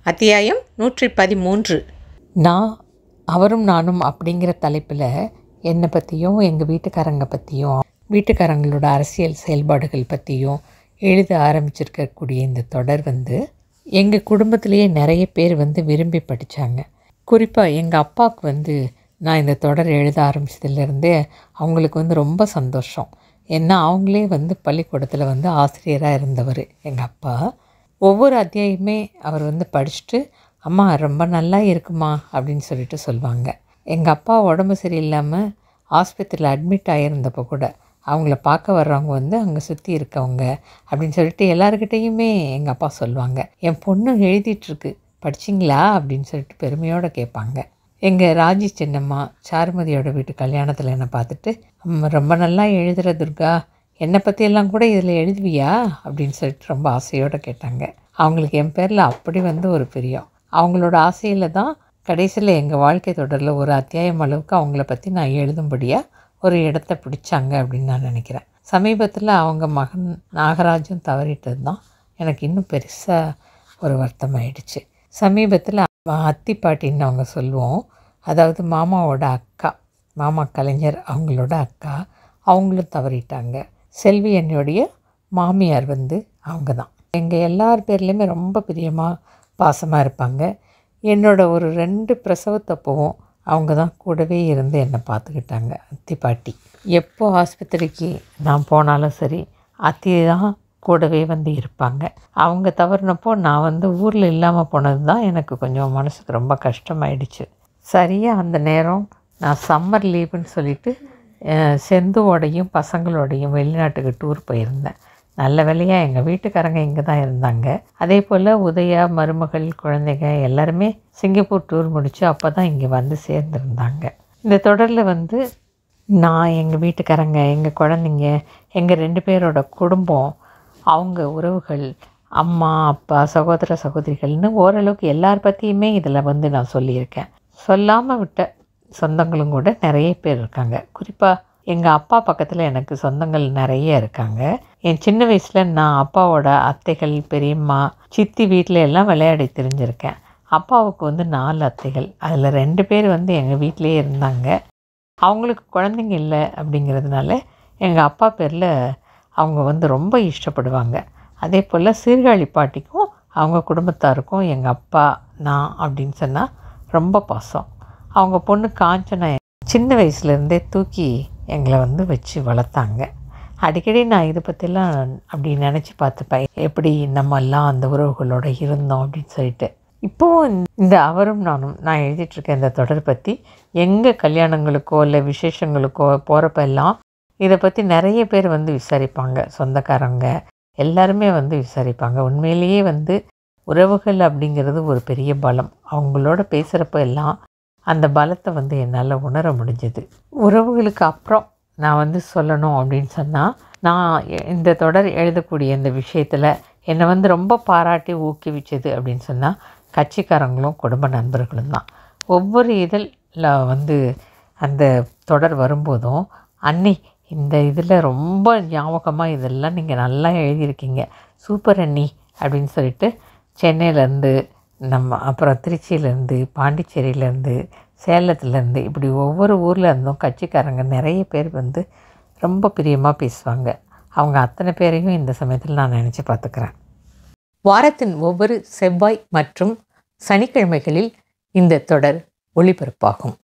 அத்தியாயம் 113. நான் அவரும் நானும் அப்படிங்கிற தலைப்பில் என்னை பற்றியும் எங்கள் வீட்டுக்காரங்க பற்றியும் வீட்டுக்காரங்களோட அரசியல் செயல்பாடுகள் பற்றியும் எழுத ஆரம்பிச்சிருக்கக்கூடிய இந்த தொடர் எங்கள் குடும்பத்திலேயே நிறைய பேர் விரும்பி படித்தாங்க. குறிப்பாக எங்கள் அப்பாவுக்கு நான் இந்த தொடர் எழுத ஆரம்பித்ததுலேருந்தே அவங்களுக்கு ரொம்ப சந்தோஷம். ஏன்னா அவங்களே பள்ளிக்கூடத்தில் ஆசிரியராக இருந்தவர் எங்கள் அப்பா. ஒவ்வொரு அத்தியாயமே அவர் படிச்சுட்டு அம்மா ரொம்ப நல்லா இருக்குமா அப்படின்னு சொல்லிட்டு சொல்லுவாங்க. எங்கள் அப்பா உடம்பு சரியில்லாமல் ஆஸ்பத்திரியில் அட்மிட் ஆகியிருந்தப்போ கூட அவங்கள பார்க்க வர்றவங்க அங்கே சுற்றி இருக்கவங்க அப்படின்னு சொல்லிட்டு எல்லாருக்கிட்டேயுமே எங்கள் அப்பா சொல்லுவாங்க. என் பொண்ணு எழுதிட்டுருக்கு, படிச்சிங்களா அப்படின்னு சொல்லிட்டு பெருமையோடு கேட்பாங்க. எங்கள் ராஜி சின்னம்மா சாருமதியோட வீட்டு கல்யாணத்தில் என்னை பார்த்துட்டு ரொம்ப நல்லா எழுதுகிற துர்கா, என்னை பற்றியெல்லாம் கூட இதில் எழுதுவியா அப்படின்னு சொல்லிட்டு ரொம்ப ஆசையோடு கேட்டாங்க. அவங்களுக்கு என் பேரில் அப்படி ஒரு பிரியம். அவங்களோட ஆசையில் தான் கடைசியில் எங்கள் வாழ்க்கை தொடரில் ஒரு அத்தியாயம் அளவுக்கு அவங்கள பற்றி நான் எழுதும்படியாக ஒரு இடத்த பிடிச்சாங்க அப்படின்னு நான் நினைக்கிறேன். சமீபத்தில் அவங்க மகன் நாகராஜும் தவறிட்டது தான் எனக்கு இன்னும் பெருசாக ஒரு வருத்தமாயிடுச்சு. சமீபத்தில் அத்தி பாட்டின்னு அவங்க சொல்லுவோம், அதாவது மாமாவோட அக்கா, மாமா கலைஞர் அவங்களோட அக்கா, அவங்களும் தவறிட்டாங்க. செல்வி என்னுடைய மாமியார் அவங்க தான். எங்கள் எல்லார் பேர்லேயுமே ரொம்ப பிரியமாக பாசமாக இருப்பாங்க. என்னோட ஒரு 2 பிரசவத்தப்பவும் அவங்க தான் கூடவே இருந்து என்னை பார்த்துக்கிட்டாங்க. அத்தி பாட்டி எப்போ ஆஸ்பத்திரிக்கு நான் போனாலும் சரி அத்தி தான் கூடவே இருப்பாங்க. அவங்க தவறினப்போ நான் ஊரில் இல்லாமல் போனது தான் எனக்கு கொஞ்சம் மனசுக்கு ரொம்ப கஷ்டமாயிடுச்சு. சரியாக அந்த நேரம் நான் சம்மர் லீவுன்னு சொல்லிட்டு செந்துவோடையும் பசங்களோடையும் வெளிநாட்டுக்கு டூர் போயிருந்தேன். நல்ல வேலையாக எங்கள் வீட்டுக்காரங்க இங்கே தான் இருந்தாங்க. அதே போல் உதயா, மருமகள், குழந்தைங்க எல்லாருமே சிங்கப்பூர் டூர் முடித்து அப்போ தான் இங்கே சேர்ந்துருந்தாங்க. இந்த தொடரில் நான், எங்கள் வீட்டுக்காரங்க, எங்கள் குழந்தைங்க, எங்கள் 2 பேரோட குடும்பம், அவங்க உறவுகள், அம்மா அப்பா, சகோதர சகோதரிகள்னு ஓரளவுக்கு எல்லார் பற்றியுமே இதில் நான் சொல்லியிருக்கேன். சொல்லாமல் விட்ட சொந்தங்களும் கூட நிறைய பேர் இருக்காங்க. குறிப்பாக எங்கள் அப்பா பக்கத்தில் எனக்கு சொந்தங்கள் நிறைய இருக்காங்க. என் சின்ன வயசில் நான் அப்பாவோட அத்தைகள், பெரியம்மா, சித்தி வீட்டில் எல்லாம் விளையாடி தெரிஞ்சிருக்கேன். அப்பாவுக்கு 4 அத்தைகள், அதில் 2 பேர் எங்கள் வீட்டிலே இருந்தாங்க. அவங்களுக்கு குழந்தைங்க இல்லை அப்படிங்கிறதுனால எங்கள் அப்பா பேரில் அவங்க ரொம்ப இஷ்டப்படுவாங்க. அதே போல் சீர்காழி பாட்டிக்கும் அவங்க குடும்பத்தாருக்கும் எங்கள் அப்பா, நான் அப்படின்னு சொன்னால் ரொம்ப பாசம். அவங்க பொண்ணு காஞ்சனா சின்ன வயசுலேருந்தே தூக்கி எங்களை வச்சு வளர்த்தாங்க. அடிக்கடி நான் இதை பற்றிலாம் அப்படி நினச்சி பார்த்துப்பேன், எப்படி நம்மெல்லாம் அந்த உறவுகளோடு இருந்தோம் அப்படின்னு சொல்லிட்டு. இப்போது இந்த அவரும் நானும் நான் எழுதிட்டுருக்கேன் இந்த தொடர் பற்றி எங்கள் கல்யாணங்களுக்கோ இல்லை விசேஷங்களுக்கோ போகிறப்ப எல்லாம் இதை பற்றி நிறைய பேர் விசாரிப்பாங்க. சொந்தக்காரங்க எல்லாருமே விசாரிப்பாங்க. உண்மையிலேயே உறவுகள் அப்படிங்கிறது ஒரு பெரிய பலம். அவங்களோட பேசுகிறப்ப எல்லாம் அந்த பலத்தை என்னால் உணர முடிஞ்சது. உறவுகளுக்கு அப்புறம் நான் சொல்லணும் அப்படின்னு சொன்னால், நான் இந்த தொடர் எழுதக்கூடிய இந்த விஷயத்தில் என்னை ரொம்ப பாராட்டி ஊக்குவிச்சது அப்படின்னு சொன்னால் கட்சிக்காரங்களும் குடும்ப நண்பர்களும் தான். ஒவ்வொரு இதில் அந்த தொடர் வரும்போதும், அண்ணி இந்த இதில் ரொம்ப ஞாபகமாக இதெல்லாம் நீங்கள் நல்லா எழுதியிருக்கீங்க, சூப்பர் அண்ணி அப்படின்னு சொல்லிட்டு சென்னையிலேருந்து, அப்புறம் திருச்சியிலேருந்து, பாண்டிச்சேரியிலேருந்து, சேலத்துலேருந்து, இப்படி ஒவ்வொரு ஊரில் இருந்தும் கட்சிக்காரங்க நிறைய பேர் ரொம்ப பிரியமாக பேசுவாங்க. அவங்க அத்தனை பேரையும் இந்த சமயத்தில் நான் நினச்சி பார்த்துக்கிறேன். வாரத்தின் ஒவ்வொரு செவ்வாய் மற்றும் சனிக்கிழமைகளில் இந்த தொடர் ஒளிபரப்பாகும்.